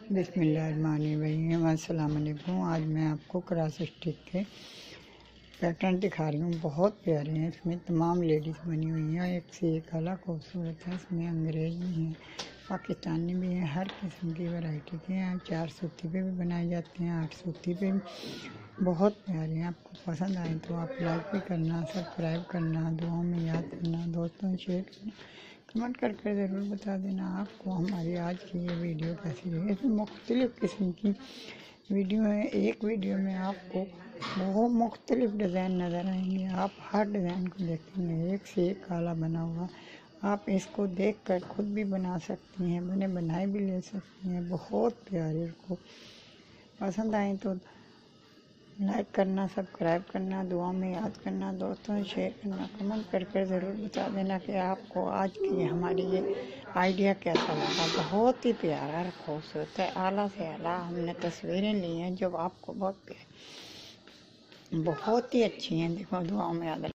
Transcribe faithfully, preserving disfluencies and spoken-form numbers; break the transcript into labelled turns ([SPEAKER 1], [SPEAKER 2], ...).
[SPEAKER 1] بسم اللہ الرحمن الرحیم۔ السلام علیکم۔ آج میں آپ کو کراس اسٹک کے پیٹرن دکھا رہی ہوں، بہت پیارے ہیں۔ اس میں تمام لیڈیز بنی ہوئی ہیں، ایک سے ایک الگ خوبصورت ہے۔ اس میں انگریز بھی ہیں، پاکستانی بھی ہیں، ہر قسم کی ورائٹی کے ہیں۔ چار سوتی پہ بھی بنائے جاتے ہیں، آٹھ سوتی پہ بھی بہت پیارے ہیں۔ آپ کو پسند آئیں تو آپ لائک بھی کرنا، سبسکرائب کرنا، دعاؤں میں یاد کرنا، دوستوں شیئر کرنا، کمنٹ کر کے ضرور بتا دینا آپ کو ہماری آج کی یہ ویڈیو کیسی لگی۔ اس میں مختلف قسم کی ویڈیو ہے، ایک ویڈیو میں آپ کو بہت مختلف ڈیزائن نظر آئیں گے۔ آپ ہر ڈیزائن کو دیکھیں گے، ایک سے ایک کالا بنا ہوا۔ آپ اس کو دیکھ کر خود بھی بنا سکتی ہیں، بنے بنائے بھی لے سکتی ہیں۔ بہت پیارے، کو پسند آئیں تو لائک کرنا، سبسکرائب کرنا، دعاؤں میں یاد کرنا، دوستوں سے شیئر کرنا، کمنٹ کر کے ضرور بتا دینا کہ آپ کو آج کی ہماری یہ آئیڈیا کیسا لگا۔ بہت ہی پیارا اور خوبصورت ہے، اعلیٰ سے اعلیٰ ہم نے تصویریں لی ہیں جو آپ کو بہت بہت ہی اچھی ہیں۔ دیکھو، دعاؤں میں یاد